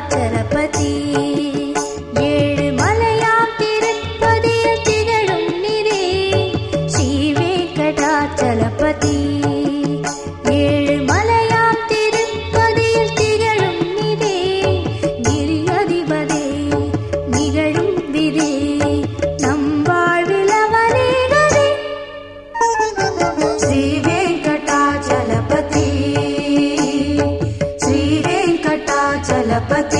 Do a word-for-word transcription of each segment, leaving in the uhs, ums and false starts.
வெங்கடாச்சலபதி ஏழு மலையாம் திருப்பதியில் திகழும் நிதி ஸ்ரீ வெங்கடாச்சலபதி ஏழு மலையாம் திருப்பதியில் திகழும் நிதி கிரி அதிபதி நிகழும் விதி நம் வாழ்வில் அவனே கதி ஸ்ரீ வெங்கடாச்சலபதி ஸ்ரீ வெங்கடாச்சலபதி.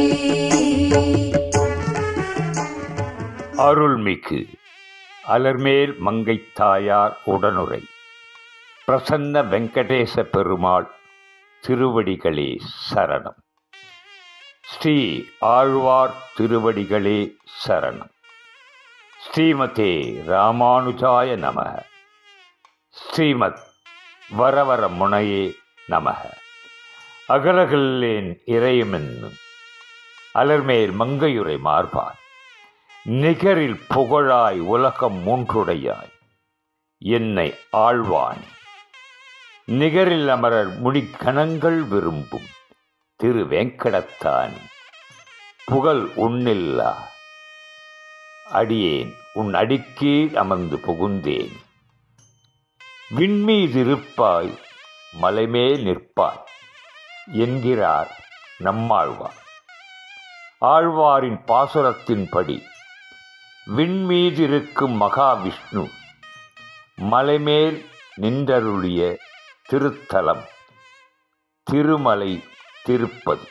அருள்மிகு அலர்மேல் மங்கைத்தாயார் உடனுரை பிரசன்ன வெங்கடேச பெருமாள் திருவடிகளே சரணம். ஸ்ரீ ஆழ்வார் திருவடிகளே சரணம். ஸ்ரீமதே ராமானுஜாய நமக. ஸ்ரீமத் வரவர முனையே நமக. அகலகில்லேன் இறையுமென்னும் அலர்மேல் மங்கையுரை மார்பார் நிகரில் புகழாய் உலகம் மூன்றுடையாய் என்னை ஆழ்வான் நிகரில் அமரர் முடிக்கணங்கள் விரும்பும் திரு வெங்கடத்தானி புகழ் உன்னில்லா அடியேன் உன் அடிக்கீழ் அமர்ந்து புகுந்தேன். விண்மீதிருப்பாய் மலைமேல் நிற்பாய் என்கிறார் நம்மாழ்வார். ஆழ்வாரின் பாசுரத்தின்படி விண்மீதிருக்கும் மகாவிஷ்ணு மலைமேல் நின்றருளிய திருத்தலம் திருமலை திருப்பதி.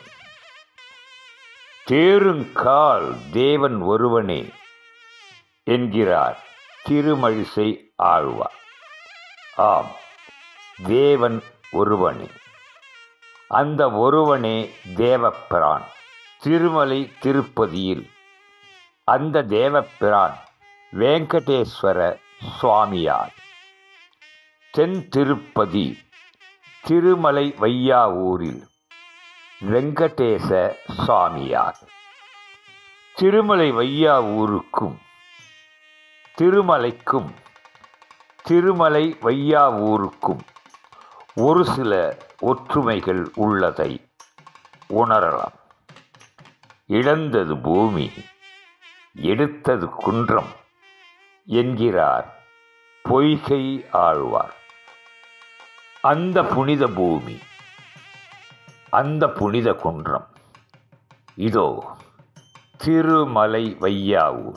தேருங்கால் தேவன் ஒருவனே என்கிறார் திருமழிசை ஆழ்வார். ஆம், தேவன் ஒருவனே. அந்த ஒருவனே தேவப்பிரான். திருமலை திருப்பதியில் அந்த தேவப்பிரான் வெங்கடேஸ்வர சுவாமியார். தென் திருப்பதி திருமலை வையாவூரில் வெங்கடேச சுவாமியார். திருமலை வையாவூருக்கும் திருமலைக்கும் திருமலை வையாவூருக்கும் ஒரு சில ஒற்றுமைகள் உள்ளதை உணரலாம். இழந்தது பூமி, எடுத்தது குன்றம் என்கிறார் பொய்கை ஆழ்வார். அந்த புனித பூமி, அந்த புனித குன்றம் இதோ திருமலை வையாவூர்.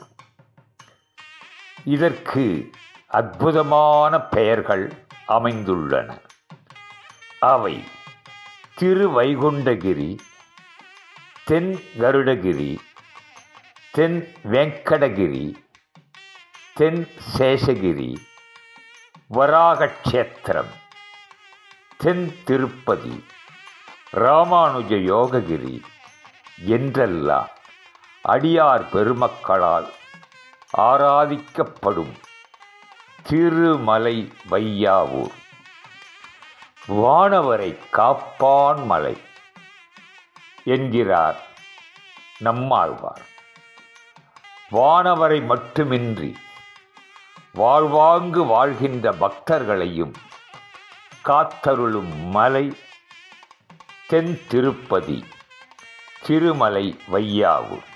இதற்கு அற்புதமான பெயர்கள் அமைந்துள்ளன. அவை திருவைகுண்டகிரி, தென் கருடகிரி, தென் வெங்கடகிரி, தென் சேஷகிரி, வராகக்ஷேத்திரம், தென் திருப்பதி, ராமானுஜ யோககிரி என்றெல்லாம் அடியார் பெருமக்களால் ஆராதிக்கப்படும் திருமலை வையாவூர். வானவரை காப்பான் மலை என்கிறார் நம்மாழ்வார். வானவரை மட்டுமின்றி வாழ்வாங்கு வாழ்கின்ற பக்தர்களையும் காத்தருளும் மலை தென் திருப்பதி திருமலை வையாவூர்.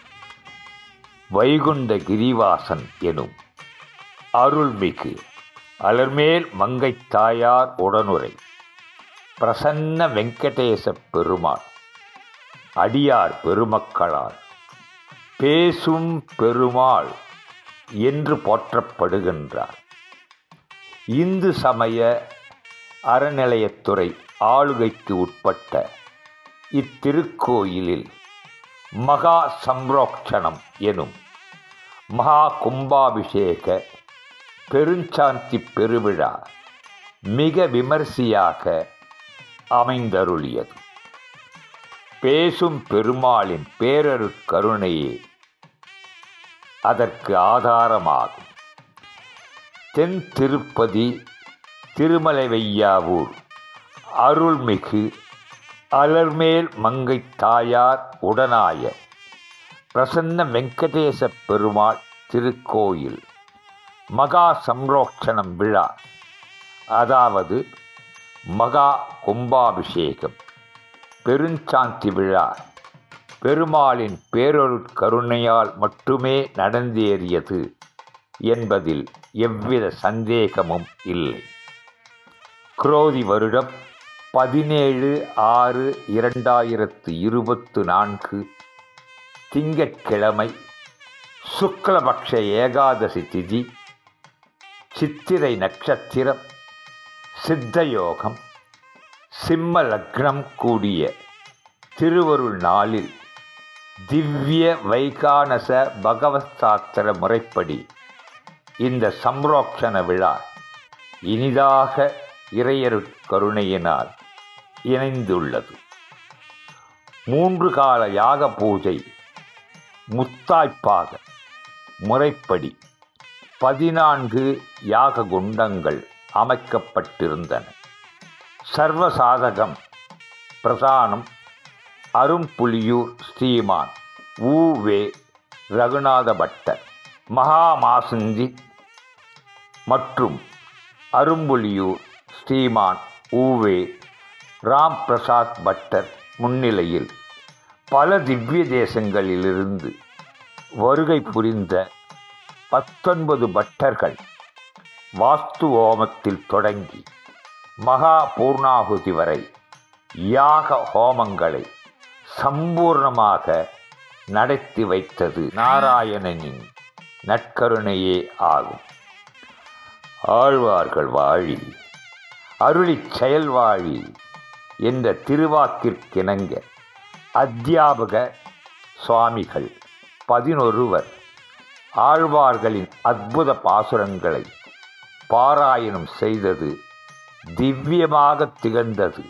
வைகுண்ட கிரிவாசன் எனும் அருள்மிகு அலர்மேல் மங்கைத்தாயார் உடனுரை பிரசன்ன வெங்கடேச பெருமாள் அடியார் பெருமக்களால் பேசும் பெருமாள் என்று போற்றப்படுகின்றார். இந்து சமய அறநிலையத்துறை ஆளுகைக்கு உட்பட்ட இத்திருக்கோயிலில் மகா சம்ரோக்ஷணம் எனும் மகா கும்பாபிஷேக பெருஞ்சாந்தி பெருவிழா மிக விமரிசையாக அமைந்தருளியது. பேசும் பெருமாளின் பேரரு கருணையே அதற்கு ஆதாரமாகும். தென் திருப்பதி திருமலை வையாவூர் அருள்மிகு அலர்மேல் மங்கைத்தாயார் உடனாய பிரசன்ன வெங்கடேச பெருமாள் திருக்கோயில் மகா சம்ரோக்ஷணம் விழா, அதாவது மகா கும்பாபிஷேகம் பெருஞ்சாந்தி விழா பெருமாளின் பேரொருட்கருணையால் மட்டுமே நடந்தேறியது என்பதில் எவ்வித சந்தேகமும் இல்லை. குரோதி வருடம் பதினேழு ஆறு இரண்டாயிரத்து இருபத்து நான்கு திங்கட்கிழமை, சுக்லபக்ஷ ஏகாதசி திதி, சித்திரை நட்சத்திரம், சித்தயோகம், சிம்ம லக்னம் கூடிய திருவருள் நாளில் திவ்ய வைகானச பகவத் சாஸ்திர முறைப்படி இந்த சம்ரோக்ஷண விழா இனிதாக இறையருட்கருணையினால் இணைந்துள்ளது. மூன்று கால யாக பூஜை முத்தாய்ப்பாக முறைப்படி பதினான்கு யாக குண்டங்கள் அமைக்கப்பட்டிருந்தன. சர்வசாதகம் பிரதானம் அரும்புலியூர் ஸ்ரீமான் உ வே ரகுநாத பட்டர், மகாமாசுந்தி மற்றும் அரும்புலியூர் ஸ்ரீமான் உ வே ராம் பிரசாத் பட்டர் முன்னிலையில் பல திவ்ய தேசங்களிலிருந்து வருகை புரிந்த பத்தொன்பது பட்டர்கள் வாஸ்து ஹோமத்தில் தொடங்கி மகா பூர்ணாகுதி வரை யாக ஹோமங்களை சம்பூர்ணமாக நடத்தி வைத்தது நாராயணனின் நற்கருணையே ஆகும். ஆழ்வார்கள் வாழி, அருளிச் செயல்வாழி என்ற திருவாக்கிற்கிணங்க அத்தியாபக சுவாமிகள் பதினொருவர் ஆழ்வார்களின் அற்புத பாசுரங்களை பாராயணம் செய்தது திவ்யமாக திகழ்ந்தது.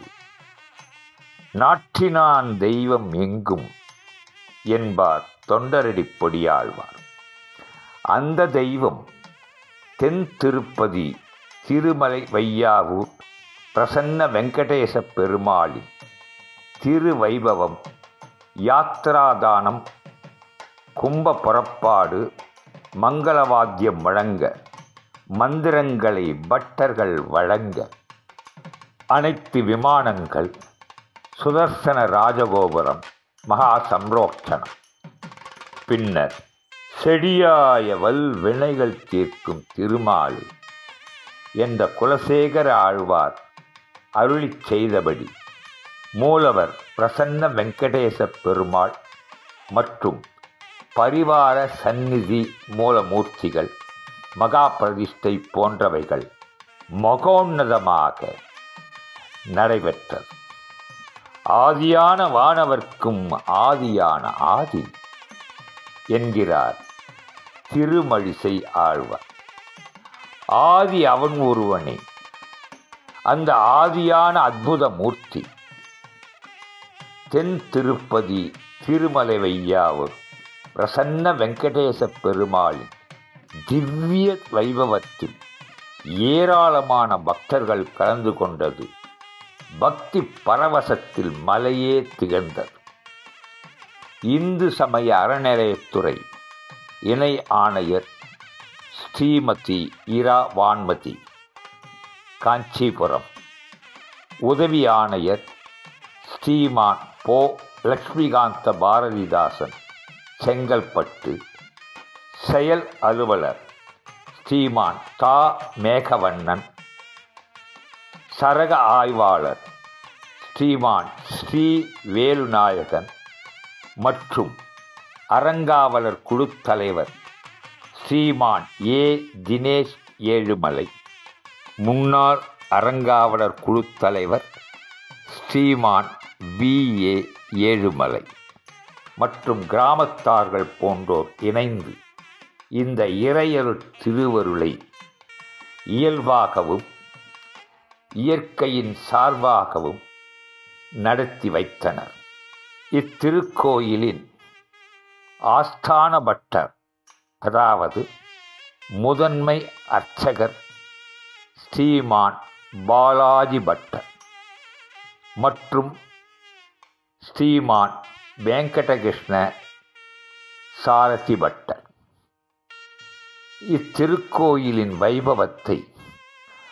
நாட்டினான் தெய்வம் எங்கும் என்பார் தொண்டரடிப் பொடியாழ்வார். அந்த தெய்வம் தென் திருப்பதி திருமலை வையாவூர் பிரசன்ன வெங்கடேச பெருமாளின் திருவைபவம், யாத்திராதானம், கும்ப புறப்பாடு, மங்களவாத்தியம் வழங்க, மந்திரங்களை பட்டர்கள் வழங்க, அனைத்து விமானங்கள், சுதர்சன ராஜகோபுரம், மகா சம்ரோக்ஷணம், பின்னர் செடியாய வல் வினைகள் தீர்க்கும் திருமாலு என்ற குலசேகர ஆழ்வார் அருளிச் செய்தபடி மூலவர் பிரசன்ன வெங்கடேச பெருமாள் மற்றும் பரிவார சந்நிதி மூலமூர்த்திகள் மகா பிரதிஷ்டை போன்றவைகள் மகோன்னதமாக நடைபெற்றது. ஆதியான வானவர்க்கும் ஆதியான ஆதி என்கிறார் திருமழிசை ஆழ்வார். ஆதி அவன் ஒருவனே. அந்த ஆதியான அற்புத மூர்த்தி தென் திருப்பதி திருமலை வையாவூர் பிரசன்ன வெங்கடேச பெருமாளின் திவ்ய வைபவத்தில் ஏராளமான பக்தர்கள் கலந்து கொண்டது பக்தி பரவசத்தில் மலையே திகழ்ந்தது. இந்து சமய அறநிலையத்துறை இணை ஆணையர் ஸ்ரீமதி இரா வான்மதி காஞ்சிபுரம், உதவி ஆணையர் ஸ்ரீமான் போ லக்ஷ்மிகாந்த பாரதிதாசன் செங்கல்பட்டு, செயல் அலுவலர் ஸ்ரீமான் தா மேகவண்ணன், சரக ஆய்வாளர் ஸ்ரீமான் ஸ்ரீ வேலுநாயகன் மற்றும் அறங்காவலர் குழு தலைவர் ஸ்ரீமான் ஏ தினேஷ் ஏழுமலை, முன்னாள் அறங்காவலர் குழு தலைவர் ஸ்ரீமான் வி ஏ ஏழுமலை மற்றும் கிராமத்தார்கள் போன்றோர் இணைந்து இந்த இறையருட் திருவருளை இயல்பாகவும் இயற்கையின் சார்பாகவும் நடத்தி வைத்தனர். இத்திருக்கோயிலின் ஆஸ்தான பட்டர், அதாவது முதன்மை அர்ச்சகர் ஸ்ரீமான் பாலாஜி பட்டர் மற்றும் ஸ்ரீமான் வெங்கடகிருஷ்ண சாரதி பட்டர். இத்திருக்கோயிலின் வைபவத்தை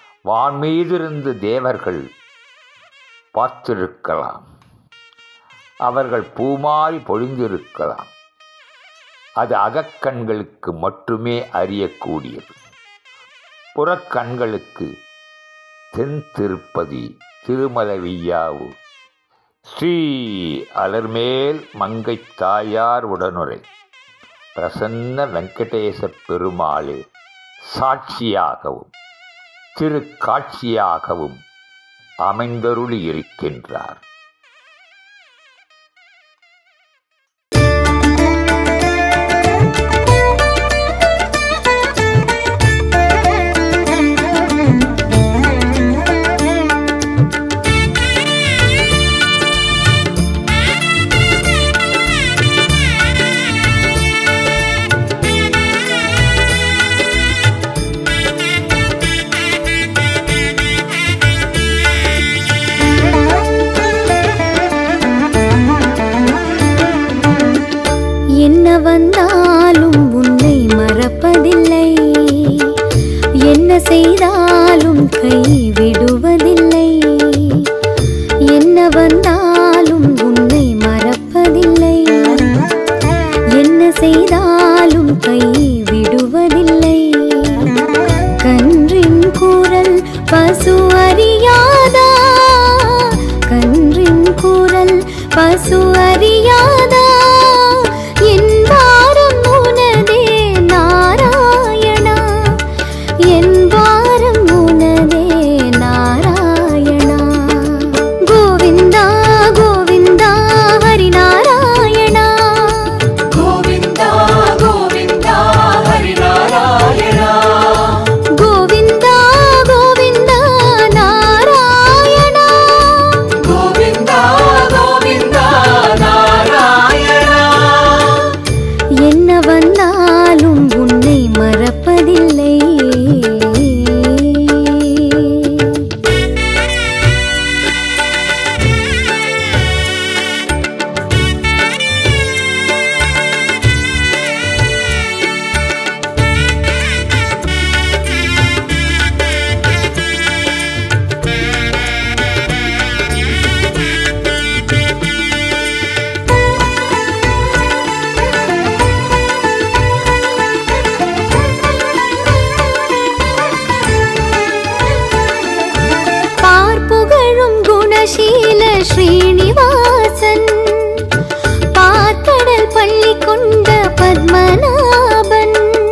வான்மீதிருந்து தேவர்கள் பார்த்திருக்கலாம். அவர்கள் பூமாரி பொழிந்திருக்கலாம். அது அகக்கண்களுக்கு மட்டுமே அறியக்கூடியது. புறக்கண்களுக்கு தென் திருப்பதி திருமலை விய்யாவு ஸ்ரீ அலர்மேல் மங்கை தாயார் உடனுரை பிரசன்ன வெங்கடேச பெருமாளே சாட்சியாகவும் திருக்காட்சியாகவும் அமைந்தருளி இருக்கின்றார். வந்தாலும் உன்னை மறப்பதில்லை, என்ன செய்தாலும் கைவிடுவதில்லை. என்ன வந்தாலும் உன்னை மறப்பதில்லை, என்ன செய்தாலும் கைவிடுவதில்லை. கன்றின் குரல் பசு அறியாதா, கன்றின் குரல் பசு அறியாதா. शील श्रीनिवासन पार्कडल पल्ली कोंड पद्मनाभन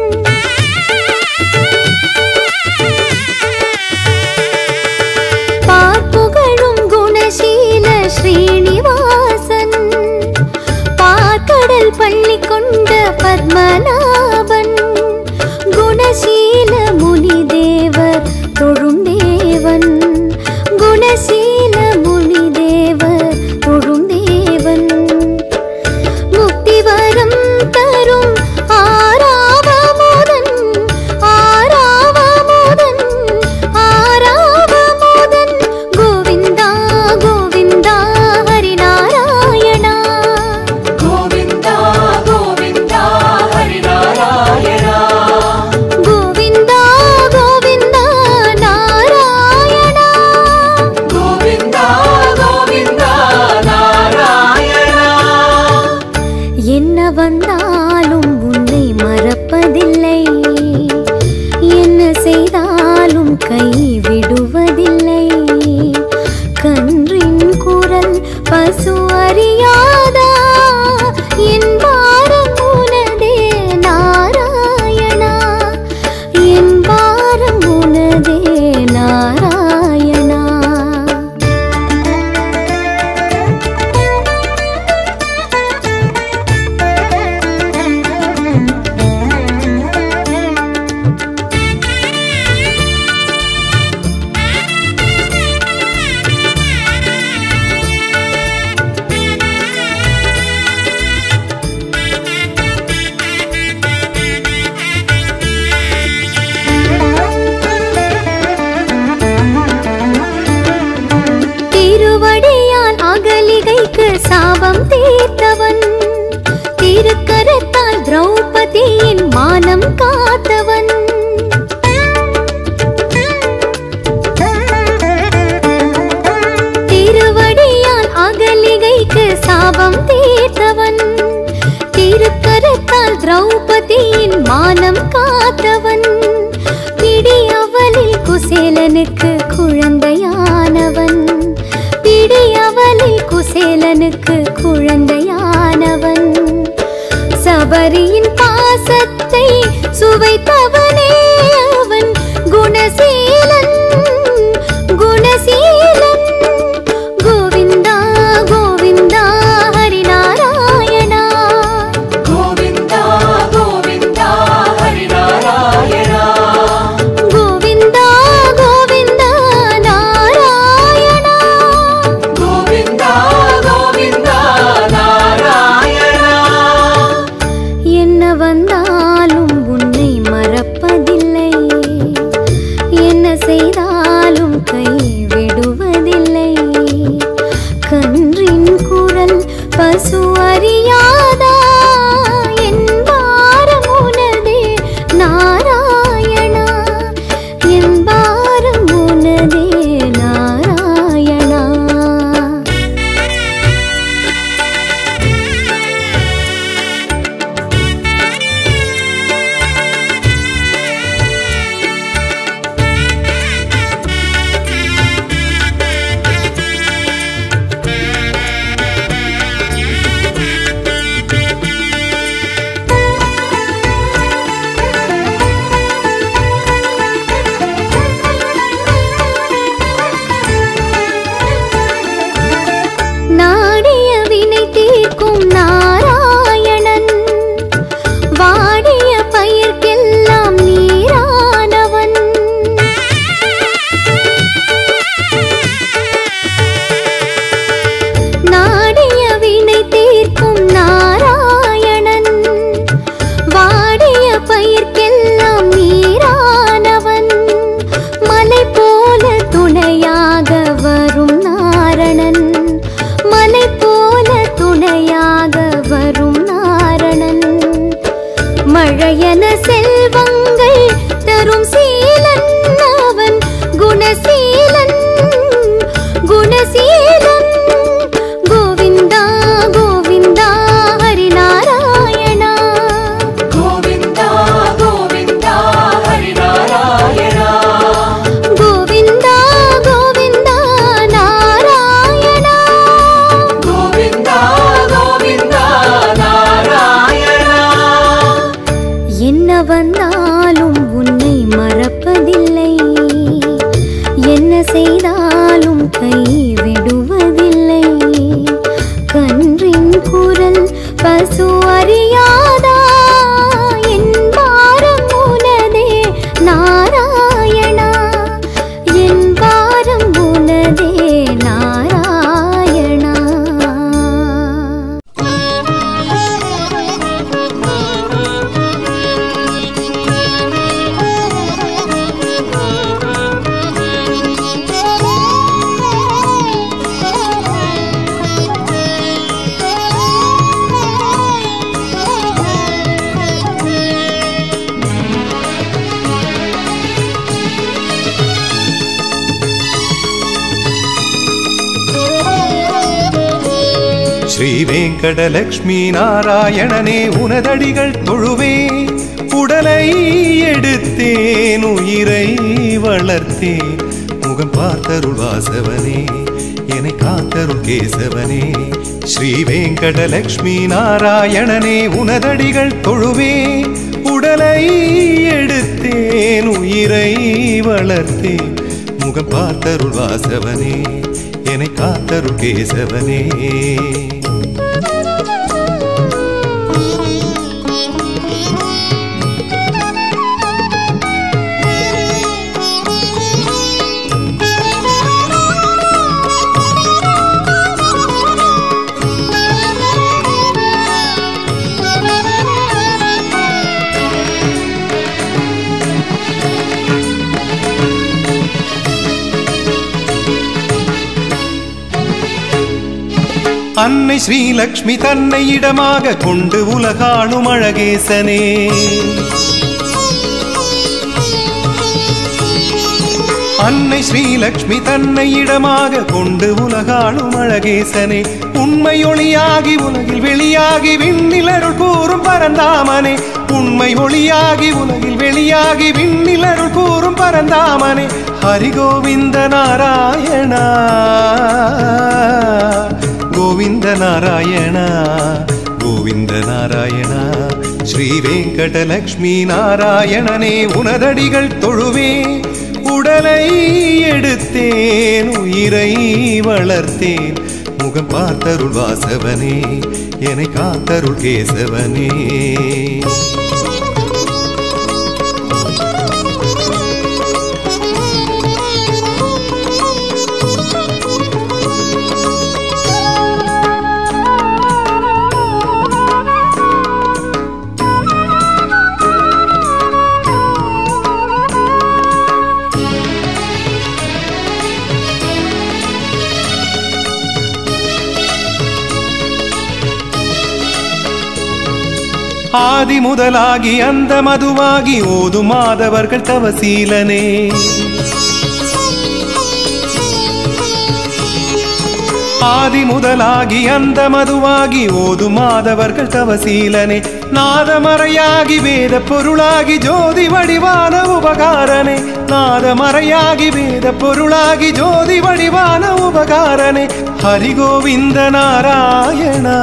पार्पुगळुम गुणशील श्रीनिवासन पार्कडल पल्ली कोंड पद्मनाभन गुणशील मुनिदेवर तोळुम देवन गुणशील मुनिदेवर மானம் காத்தவன், பிடியவளில் குசேலனுக்கு குழந்தையானவன், பிடியவளில் குசேலனுக்கு குழந்தையானவன். சபரியின் பாசத்தை சுவைத்தவனே அவன் குணசீலன், குணசீலன். கோவிந்தா கோவிந்தா ஹரிநாராயணா, கோவிந்தா கோவிந்தா ஹரிநாராயணா, கோவிந்தா கோவிந்தா நாராயணா, கோவிந்தா கோவிந்தா நாராயணா. என்ன வந்தாலும் உன்னை மறப்பதில்லை, என்ன செய்தாலும் கைவிடுவதில்லை. கன்றின் குரல் பசு அறியாதா, என் பாரம் உனதே நாராயணா, என் பாரம் உனதே நாராயணா. நாடிய வினை தீர்க்கும் நாராயணன், வாடிய பயிர்க்கெல்லாம் நீரானவன். நாடிய வினை தீர்க்கும் நாராயணன், வாடிய பயிர்க்கெல்லாம் நீரானவன். மலை போல துணையாக வரும் நாரணன், மலை போல துணையாக வரும் நாரணன். மழையன செல்வங்கள் தரும் சீலன் அவன் குணசீலன், குணசீலன். கோவிந்தா கோவிந்தா ஹரிநாராயணா, கோவிந்தா கோவிந்தா ஹரிநாராயணா, கோவிந்தா கோவிந்தா நாராயணா. கோவிந்தா கோவிந்தா நாராயணா. என்ன வந்தாலும் உன்னை மறப்பதில்லை, என்ன செய்தாலும் கைவிடுவதில்லை. கன்றின் குரல் பசு அறியாதா, என் பாரம் உனதே நாராயணா, என் பாரம் உனதே நாராயணா. ஸ்ரீ வெங்கடலக்ஷ்மி நாராயணனே உனதடிகள் தொழுவே, உடலை எடுத்தேன் உயிரை வளர்த்தேன். முகம் பார்த்தருள் வாசவனே, என்னை காத்தருள் கேசவனே. ஸ்ரீ வெங்கடலக்ஷ்மி நாராயணனே உனதடிகள் தொழுவே, உடலை எடுத்தேன் உயிரை வளர்த்தேன். முகம் பார்த்தருள் வாசவனே, என்னை காத்தருள் கேசவனே. அன்னை ஸ்ரீலக்ஷ்மி தன்னை இடமாக கொண்டு உலகாளும் அழகேசனே, அன்னை ஸ்ரீலக்ஷ்மி தன்னை இடமாக கொண்டு உலகாளும் அழகேசனே உண்மை ஒளியாகி உலகில் வெளியாகி விண்ணிலருள் கூறும் பரந்தாமனே உண்மை ஒளியாகி உலகில் வெளியாகி விண்ணிலருள் கூறும் பரந்தாமனே ஹரி கோவிந்த நாராயணா கோவிந்த நாராயணா கோவிந்த நாராயணா ஸ்ரீ வெங்கடலக்ஷ்மி நாராயணனே உனதடிகள் தொழுவே உடலை எடுத்தேன் உயிரை வளர்த்தேன் முகம் பார்த்தருள் வாசவனே என்னை காத்தருள் கேசவனே ஆதி முதலாகி அந்த மதுவாகி ஓதும் மாதவர்கள் தவசீலனே ஆதி முதலாகி அந்த மதுவாகி ஓதும் மாதவர்கள் தவசீலனே நாதமறையாகி வேத பொருளாகி ஜோதி வடிவான உபகாரனே நாதமறையாகி வேத பொருளாகி ஜோதி வடிவான உபகாரனே ஹரி கோவிந்த நாராயணா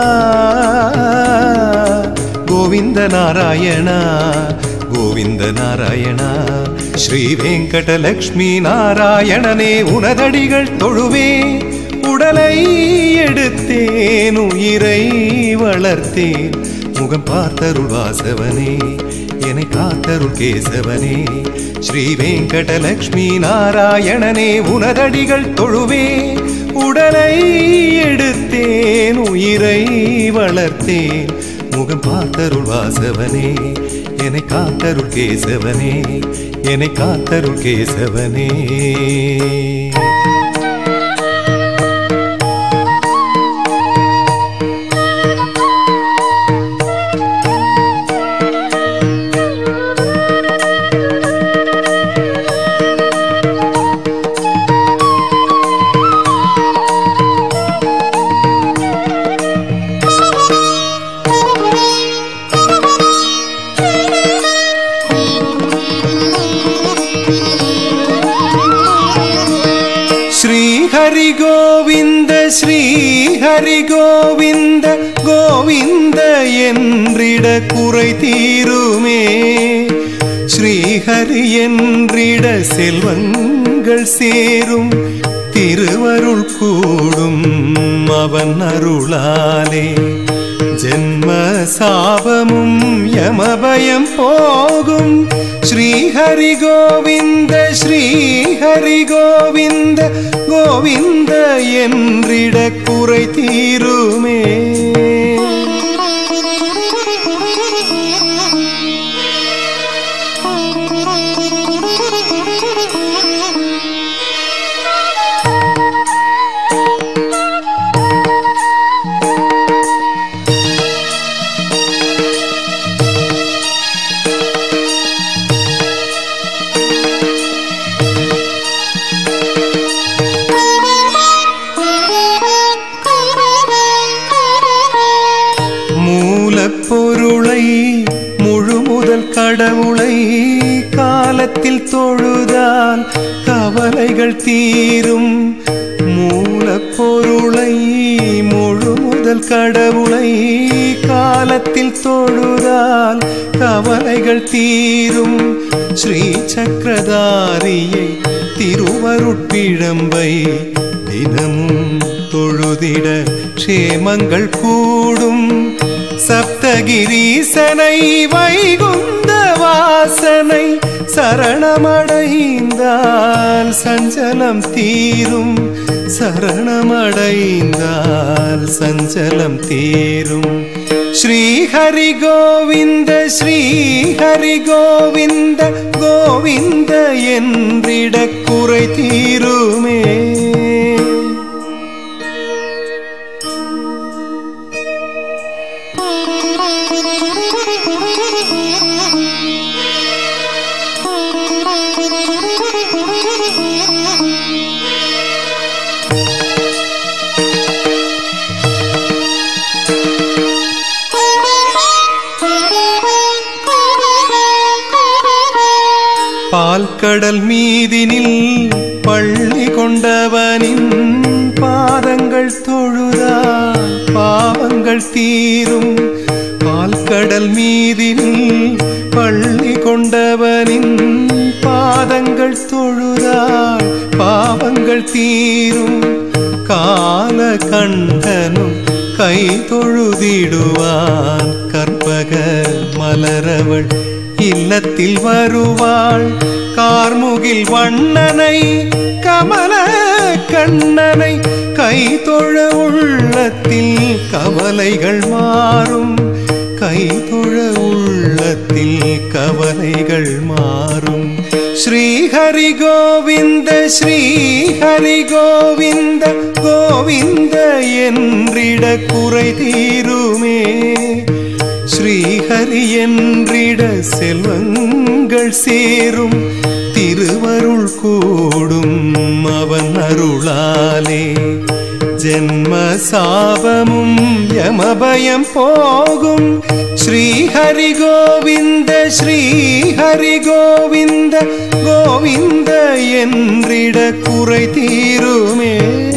கோவிந்த நாராயணா கோவிந்த நாராயணா ஸ்ரீ வெங்கடலக்ஷ்மி நாராயணனே உனதடிகள் தொழுவே உடலை எடுத்தேன் உயிரை வளர்த்தேன் முகம் பார்த்தருள் வாசவனே என்னை காத்தருள் கேசவனே ஸ்ரீ வெங்கடலக்ஷ்மி நாராயணனே உனதடிகள் தொழுவே உடலை எடுத்தேன் உயிரை வளர்த்தேன் முகம் பார்த்தருள் வாசவனே என்னை காத்தருள் கேசவனே என்னை காத்தருள் கேசவனே ஹரி கோவிந்த ஸ்ரீ ஹரி கோவிந்த கோவிந்த என்றிட குறை தீருமே ஸ்ரீ ஹரி என்றிட செல்வங்கள் சேரும் திருவருள் கூடும் அவன் அருளாலே ஜென்ம சாபமும் யமபயம் போகும் ஸ்ரீ ஹரி கோவிந்த ஸ்ரீ ஹரி கோவிந்த கோவிந்த என்றிட குறை தீருமே பொருளை முழு முதல் கடவுளை காலத்தில் தொழுதால் கவலைகள் தீரும் மூலப்பொருளை முழு முதல் கடவுளை காலத்தில் தொழுதால் கவலைகள் தீரும் ஸ்ரீ சக்கரதாரியை திருவருட்பிழம்பை தினமும் தொழுதிட க்ஷேமங்கள் கூடும் சப்தகிரீசனை வைகுந்த வாசனை சரணமடைந்தால் சஞ்சலம் தீரும் சரணமடைந்தால் சஞ்சலம் தீரும் ஸ்ரீ ஹரி கோவிந்த ஸ்ரீ ஹரி கோவிந்த கோவிந்த என்றிட குறை தீருமே Thank you. பால்கடல் மீதினில் பள்ளி கொண்டவனின் பாதங்கள் தொழுதால் பாவங்கள் தீரும். பால்கடல் மீதினில் பள்ளி கொண்டவனின் பாதங்கள் தொழுதால் பாவங்கள் தீரும். கால கண்டனும் கை தொழுதிடுவான். கற்பக மலரவள் இல்லத்தில் வருவாள். கார்முகில் வண்ணனை கமல கண்ணனை கை தொழ உள்ளத்தில் கவலைகள் மாறும். கை தொழ உள்ளத்தில் கவலைகள் மாறும். ஸ்ரீ ஹரி கோவிந்த ஸ்ரீ ஹரி கோவிந்த கோவிந்த என்றிட குறை தீருமே. ஸ்ரீஹரி என்றிட செல்வங்கள் சேரும். திருவருள் கூடும் அவன் அருளாலே. ஜென்ம சாபமும் யமபயம் போகும். ஸ்ரீஹரி கோவிந்த ஸ்ரீஹரி கோவிந்த கோவிந்த என்றிட குறை தீருமே.